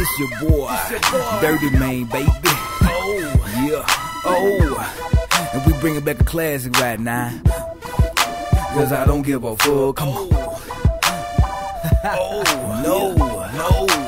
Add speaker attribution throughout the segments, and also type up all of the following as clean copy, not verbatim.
Speaker 1: It's your boy, Dirty Main, baby. Oh, yeah, oh. And we bringing back a classic right now. Cause I don't give a fuck. Come on. Oh, no.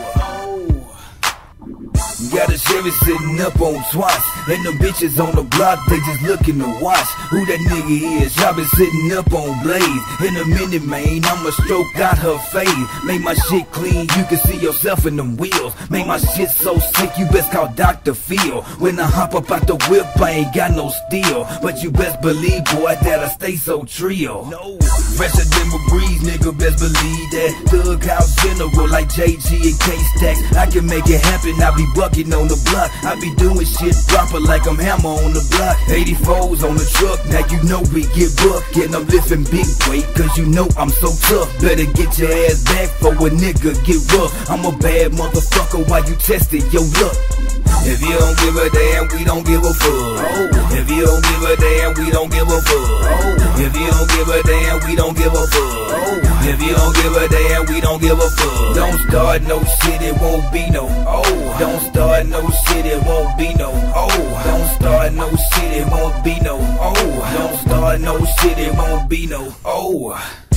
Speaker 1: Got a Chevy sitting up on twice, and them bitches on the block, they just looking to watch who that nigga is. Y'all been sitting up on Blaze. In a minute, man, I'ma stroke out her face. Make my shit clean, you can see yourself in them wheels. Make my shit so sick, you best call Dr. Phil. When I hop up out the whip, I ain't got no steel, but you best believe, boy, that I stay so trill. Fresher than a breeze, nigga, best believe that. Thug House General like JG and K-Stacks. I can make it happen, I be bucking on the block. I be doing shit proper like I'm Hammer on the block. 84s on the truck, now you know we get bucked. And I'm lifting big weight, cause you know I'm so tough. Better get your ass back for a nigga get rough. I'm a bad motherfucker while you testing your luck. If you don't give a damn, we don't give a fuck. If you don't give a damn, we don't give a fuck. If you don't give a damn, we don't give a fuck. If you don't give a damn, we don't give a fuck. Don't start no shit, it won't be no oh. Don't start no shit, it won't be no oh. Don't start no shit, it won't be no oh. Don't start no shit, it won't be no oh.